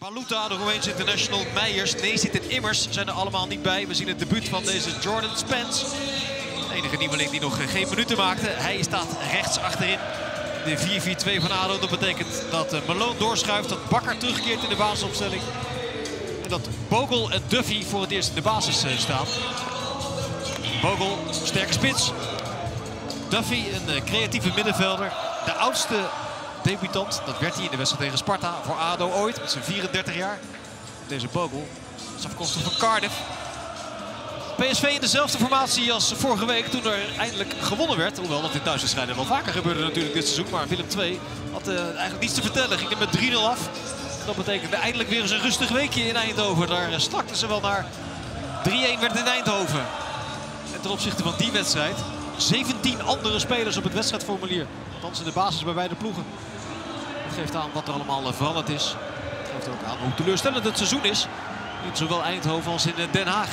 Baluta, de Roemeense international, Meijers, Neesit en Immers zijn er allemaal niet bij. We zien het debuut van deze Jordan Spence. De enige nieuweling die nog geen minuten maakte. Hij staat rechts achterin. De 4-4-2 van ADO. Dat betekent dat Malone doorschuift, dat Bakker terugkeert in de basisopstelling. En dat Bogle en Duffy voor het eerst in de basis staan. Bogle, sterke spits. Duffy, een creatieve middenvelder. De oudste debutant, dat werd hij in de wedstrijd tegen Sparta voor ADO ooit, met zijn 34 jaar. Deze Bogle is afkomstig van Cardiff. PSV in dezelfde formatie als vorige week toen er eindelijk gewonnen werd. Hoewel dat in thuiswedstrijden wel vaker gebeurde natuurlijk dit seizoen. Maar Willem II had eigenlijk niets te vertellen. Ging er met 3-0 af. En dat betekende eindelijk weer eens een rustig weekje in Eindhoven. Daar stakten ze wel naar. 3-1 werd het in Eindhoven. En ten opzichte van die wedstrijd 17 andere spelers op het wedstrijdformulier. Althans in de basis bij beide ploegen. Dat geeft aan wat er allemaal veranderd is. Het geeft ook aan hoe teleurstellend het seizoen is. In zowel Eindhoven als in Den Haag.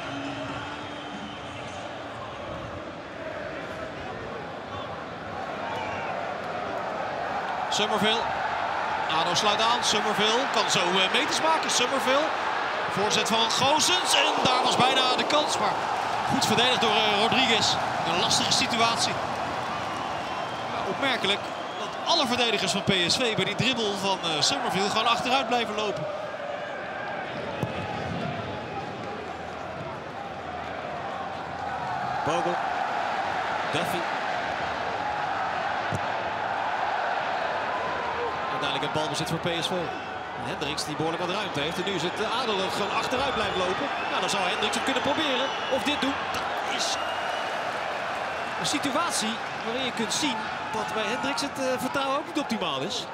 Summerville. ADO sluit aan. Summerville kan zo meters maken. Summerville. Voorzet van Goossens. En daar was bijna de kans. Maar goed verdedigd door Rodriguez. Een lastige situatie. Maar opmerkelijk dat alle verdedigers van PSV bij die dribbel van Summerville gewoon achteruit blijven lopen. Bogle. Duffy. Uiteindelijk het balbezit voor PSV. Hendricks die behoorlijk wat ruimte heeft. En nu is het ADO dat gewoon achteruit blijft lopen. Nou, dan zou Hendricks het kunnen proberen. Of dit doen. Dat is een situatie waarin je kunt zien dat bij Hendricks het vertrouwen ook niet optimaal is.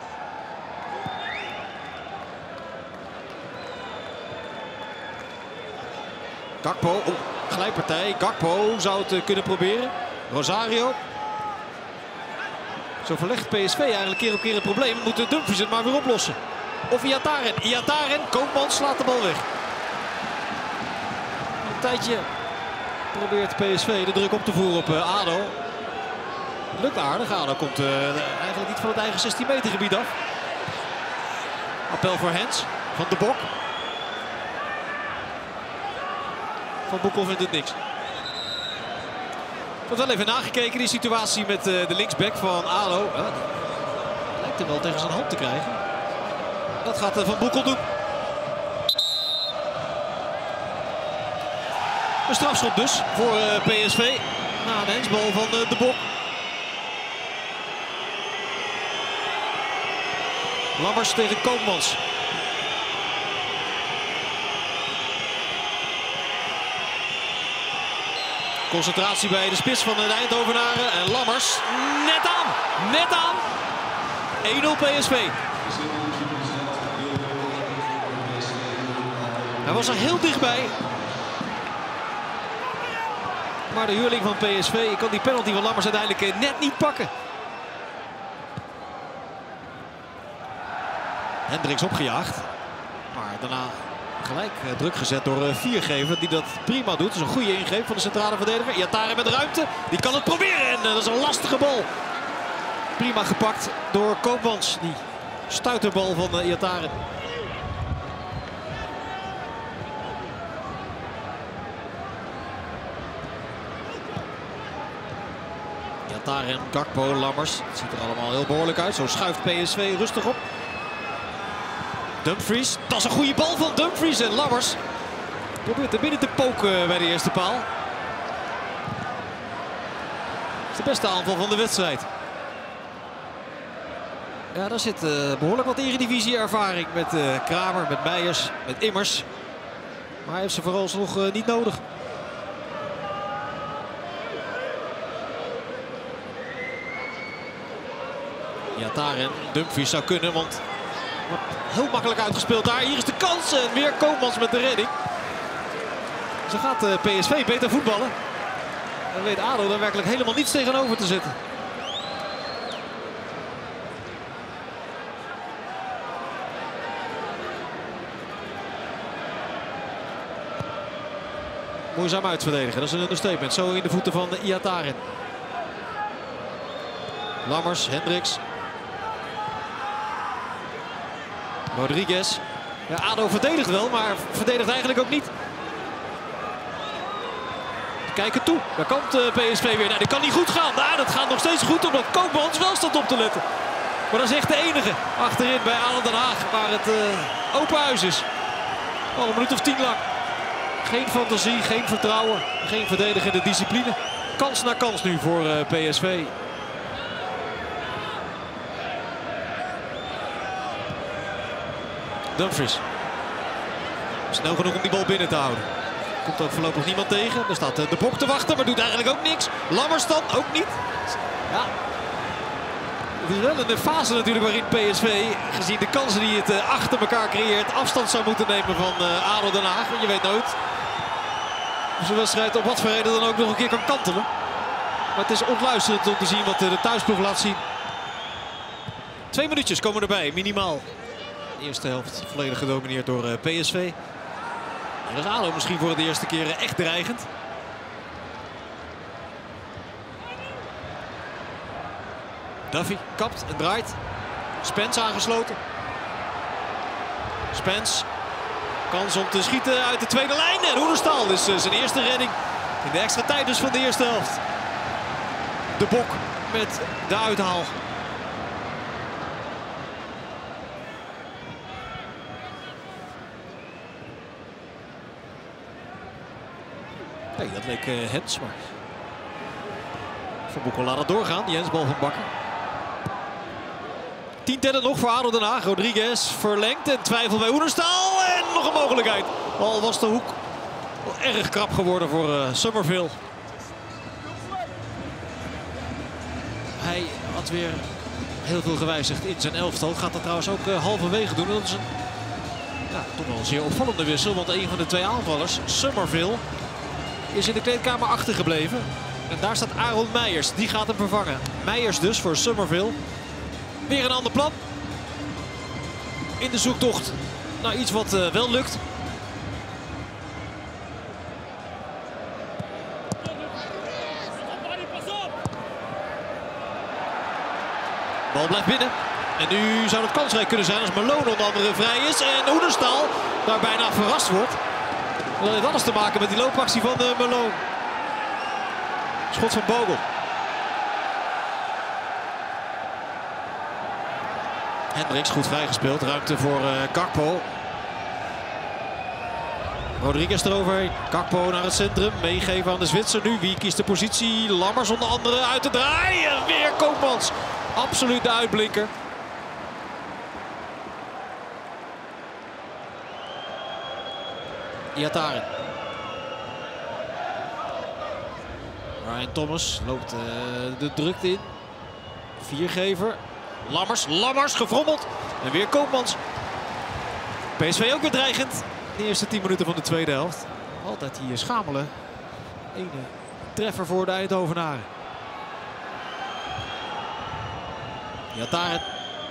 Gakpo, glijpartij. Gakpo zou het kunnen proberen. Rosario. Zo verlegt PSV eigenlijk keer op keer het probleem. Moeten Dumfries het maar weer oplossen. Of Iataren. Iataren, Koopman slaat de bal weg. Een tijdje probeert PSV de druk op te voeren op ADO. Lukt aardig. ADO komt eigenlijk niet van het eigen 16 meter gebied af. Appel voor Hens. Van de Bok. Van Boekel vindt het niks. Ik heb wel even nagekeken, die situatie met de linksback van ADO. Lijkt hem wel tegen zijn hand te krijgen. Dat gaat Van Boekel doen. Een strafschop dus voor PSV. Na een hensbal van de Bok. Lammers tegen Koopmans. Concentratie bij de spits van de Eindhovenaren. En Lammers net aan. Net aan. 1-0 PSV. Hij was er heel dichtbij. Maar de huurling van PSV kan die penalty van Lammers uiteindelijk net niet pakken. Hendricks opgejaagd. Maar daarna gelijk druk gezet door Viergever, die dat prima doet. Dat is een goede ingreep van de centrale verdediger. Iataren met ruimte. Die kan het proberen. En dat is een lastige bal. Prima gepakt door Koopmans. Die stuiterbal van Iataren. Iataren, Gakpo, Lammers. Het ziet er allemaal heel behoorlijk uit. Zo schuift PSV rustig op. Dumfries, dat is een goede bal van Dumfries en Lammers probeert er binnen te poken bij de eerste paal. Dat is de beste aanval van de wedstrijd. Ja, daar zit behoorlijk wat eredivisie-ervaring met Kramer, met Meijers, met Immers. Maar hij heeft ze vooralsnog niet nodig. Ja, Taren, Dumfries zou kunnen, want wordt heel makkelijk uitgespeeld daar. Hier is de kans en weer Koopmans met de redding. Zo gaat PSV beter voetballen. En weet ADO daar werkelijk helemaal niets tegenover te zetten. Moeizaam uitverdedigen, dat is een understatement. Zo in de voeten van Iataren. Lammers, Hendricks. Rodriguez. Ja, ADO verdedigt wel, maar verdedigt eigenlijk ook niet. Kijken toe. Daar komt PSV weer. Nou, dit kan niet goed gaan. Nou, dat gaat nog steeds goed omdat Koopmans wel staat op te letten. Maar dat is echt de enige achterin bij ADO Den Haag waar het open huis is. Al een minuut of 10 lang. Geen fantasie, geen vertrouwen, geen verdedigende discipline. Kans na kans nu voor PSV. Dumfries. Snel genoeg om die bal binnen te houden. Komt ook voorlopig niemand tegen. Er staat de Bok te wachten, maar doet eigenlijk ook niks. Lammers dan ook niet. Ja. Het is wel een fase natuurlijk waarin PSV, gezien de kansen die het achter elkaar creëert, afstand zou moeten nemen van ADO Den Haag. Want je weet nooit of zo'n wedstrijd op wat voor reden dan ook nog een keer kan kantelen. Maar het is ontluisterend om te zien wat de thuisploeg laat zien. 2 minuutjes komen erbij, minimaal. De eerste helft volledig gedomineerd door PSV. En dat is ADO misschien voor de eerste keer echt dreigend. Duffy kapt en draait. Spence aangesloten. Spence. Kans om te schieten uit de tweede lijn. En Oenerstal is zijn eerste redding. In de extra tijd dus van de eerste helft. De Bok met de uithaal. Nee, dat leek Hens, maar Van Boekel laat het doorgaan. Jens, bal van Bakker. 10 tellen nog voor ADO Den Haag. Rodriguez verlengt en twijfel bij Oenerstal. En nog een mogelijkheid. Al was de hoek wel erg krap geworden voor Summerville. Hij had weer heel veel gewijzigd in zijn elftal. Gaat dat trouwens ook halverwege doen. Dat is een, ja, toch wel een zeer opvallende wissel. Want een van de 2 aanvallers, Summerville, is in de kleedkamer achtergebleven. En daar staat Aaron Meijers. Die gaat hem vervangen. Meijers dus voor Summerville. Weer een ander plan. In de zoektocht naar iets wat wel lukt. Bal blijft binnen. En nu zou het kansrijk kunnen zijn als Malone onder andere vrij is. En Oenerstal daar bijna verrast wordt. Dat heeft alles te maken met die loopactie van Malone. Schot van Bogle. Hendricks goed vrijgespeeld. Ruimte voor Gakpo. Rodriguez eroverheen. Gakpo naar het centrum. Meegeven aan de Zwitser nu. Wie kiest de positie? Lammers onder andere uit de draai. En weer Koopmans. Absoluut de uitblinker. Iataren. Ryan Thomas loopt de drukte in. Viergever. Lammers gefrommeld. En weer Koopmans. PSV ook weer dreigend. De eerste 10 minuten van de tweede helft. Altijd hier schamelen. Ene treffer voor de Eindhovenaren. Iataren.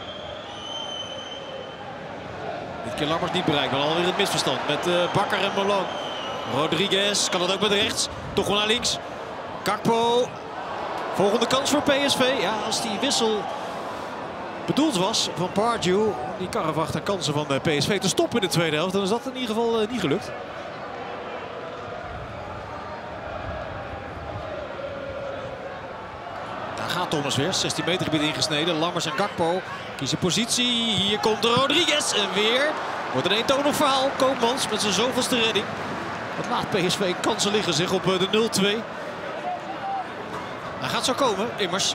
Dit keer Lammers niet bereikt, maar alweer het misverstand met Bakker en Malone. Rodriguez kan het ook met rechts. Toch wel naar links. Gakpo. Volgende kans voor PSV. Ja, als die wissel bedoeld was van Pardew om die karrevacht en kansen van PSV te stoppen in de tweede helft, dan is dat in ieder geval niet gelukt. Daar gaat Thomas weer. 16 meter gebied ingesneden. Lammers en Gakpo kiezen positie. Hier komt de Rodriguez. En weer wordt een eentonig verhaal. Koopmans met zijn zoveelste redding. Wat laat PSV kansen liggen zich op de 0-2. Hij gaat zo komen, immers.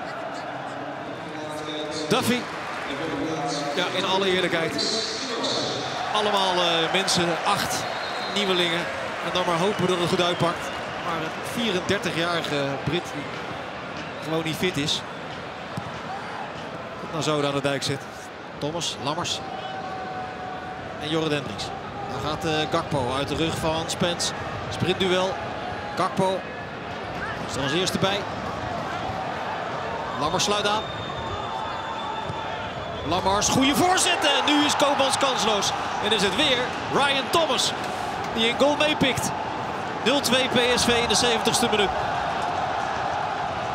Duffy. Ja, in alle eerlijkheid. Allemaal mensen, 8 nieuwelingen. En dan maar hopen dat het goed uitpakt. Maar een 34-jarige Brit die gewoon niet fit is. Dat nou zo aan de dijk zit. Thomas, Lammers. En Jorrit Hendricks. Dan gaat Gakpo uit de rug van Spence. Sprintduel. Gakpo is er als eerste bij. Lammers sluit aan. Lammers, goede voorzet. En nu is Koopmans kansloos. En is het weer Ryan Thomas die een goal meepikt. 0-2 PSV in de 70ste minuut.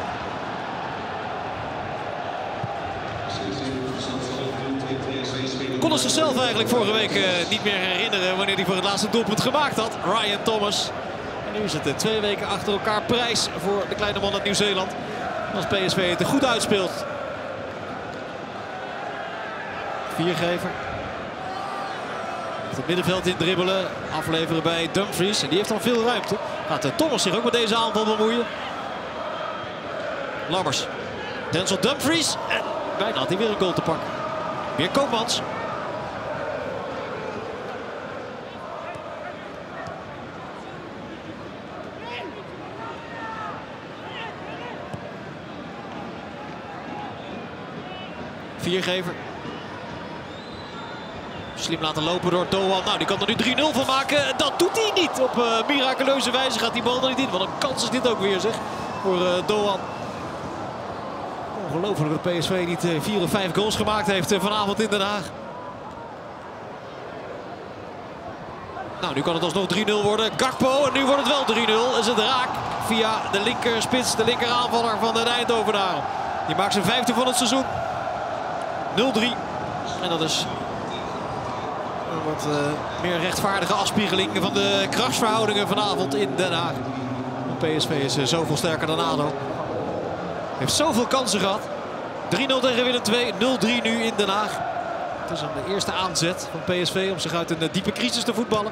PSV Konden zichzelf eigenlijk vorige week niet meer herinneren wanneer hij voor het laatste doelpunt gemaakt had. Ryan Thomas. En nu is het 2 weken achter elkaar prijs voor de kleine man uit Nieuw-Zeeland. Als PSV het er goed uitspeelt. Viergever. Het middenveld in dribbelen. Afleveren bij Dumfries. En die heeft dan veel ruimte. Gaat Thomas zich ook met deze aanval bemoeien. Lammers. Denzel Dumfries. En bijna had hij weer een goal te pakken. Weer Koopmans. Viergever. Slim laten lopen door Doan. Nou, die kan er nu 3-0 van maken. Dat doet hij niet. Op miraculeuze wijze gaat die bal er niet in. Wat een kans is dit ook weer, zeg. Voor Doan. Ongelooflijk dat PSV niet 4 of 5 goals gemaakt heeft vanavond in Den Haag. Nou, nu kan het alsnog 3-0 worden. Gakpo. En nu wordt het wel 3-0. Is het raak via de linkerspits, de linker aanvaller van de Eindhovenaren. Die maakt zijn 5e van het seizoen. 0-3. En dat is een wat meer rechtvaardige afspiegeling van de krachtsverhoudingen vanavond in Den Haag. PSV is zoveel sterker dan ADO. Heeft zoveel kansen gehad. 3-0 tegen Willem II, 0-3 nu in Den Haag. Het is een eerste aanzet van PSV om zich uit een diepe crisis te voetballen.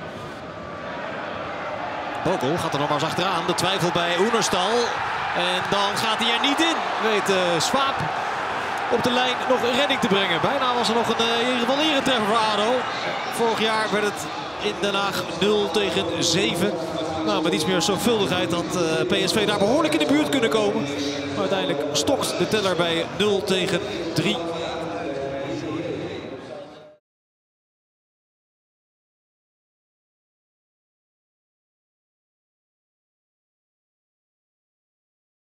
Bokel gaat er nog maar eens achteraan. De twijfel bij Oenerstal. En dan gaat hij er niet in. Weet Swaap op de lijn nog een redding te brengen. Bijna was er nog een in ieder geval eretreffer voor ADO. Vorig jaar werd het in Den Haag 0-7. Nou, met iets meer zorgvuldigheid had PSV daar behoorlijk in de buurt kunnen komen. Maar uiteindelijk stokt de teller bij 0-3.